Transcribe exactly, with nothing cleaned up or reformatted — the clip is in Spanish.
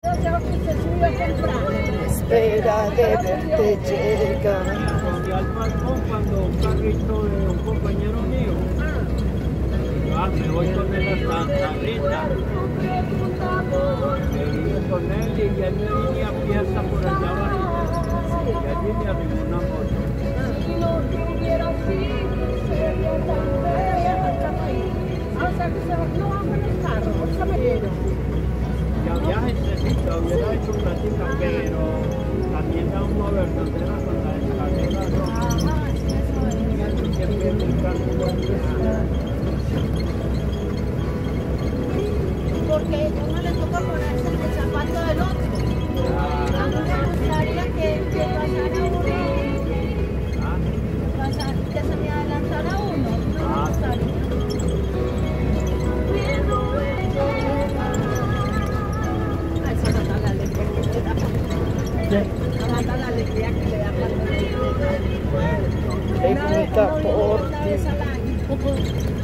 Espera de verte llegar. Fui al balcón cuando un carrito de un compañero mío. Ah, me voy con él hasta Santa Rita. Me vine con él y él me venía a fiesta por allá abajo. Y allí me arrimó una moto. Ya viajes necesito, hubiera hecho plática, pero también da una verdadera con la descarga. Siempre me porque uno le toca ponerse el zapato del otro. A mí me gustaría que, que pasara uno, pasar, que se me adelantara uno. No me gustaría. Ah, esa mata la alegría que le da. Esa mata la alegría que le da cuando Pregunta por ti.